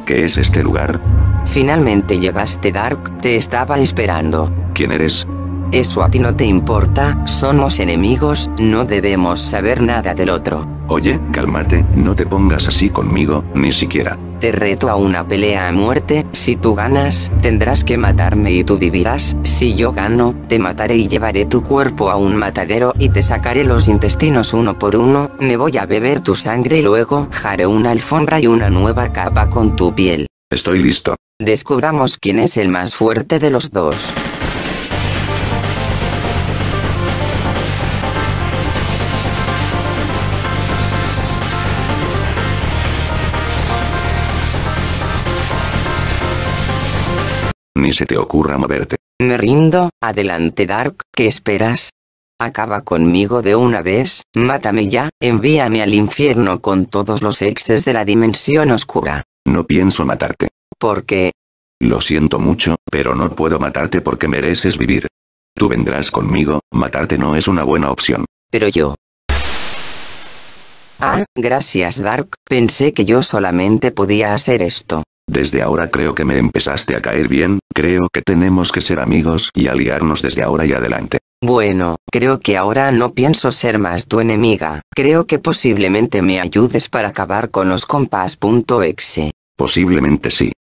¿Qué es este lugar? Finalmente llegaste, Dark, te estaba esperando. ¿Quién eres? Eso a ti no te importa, somos enemigos, no debemos saber nada del otro. Oye, cálmate, no te pongas así conmigo, ni siquiera. Te reto a una pelea a muerte, si tú ganas, tendrás que matarme y tú vivirás, si yo gano, te mataré y llevaré tu cuerpo a un matadero y te sacaré los intestinos uno por uno, me voy a beber tu sangre y luego haré una alfombra y una nueva capa con tu piel. Estoy listo. Descubramos quién es el más fuerte de los dos. Ni se te ocurra moverte. Me rindo, adelante Dark, ¿qué esperas? Acaba conmigo de una vez, mátame ya, envíame al infierno con todos los exes de la dimensión oscura. No pienso matarte. ¿Por qué? Lo siento mucho, pero no puedo matarte porque mereces vivir. Tú vendrás conmigo, matarte no es una buena opción. Pero yo... Ah, gracias Dark, pensé que yo solamente podía hacer esto. Desde ahora creo que me empezaste a caer bien, creo que tenemos que ser amigos y aliarnos desde ahora y adelante. Bueno, creo que ahora no pienso ser más tu enemiga, creo que posiblemente me ayudes para acabar con los compas.exe. Posiblemente sí.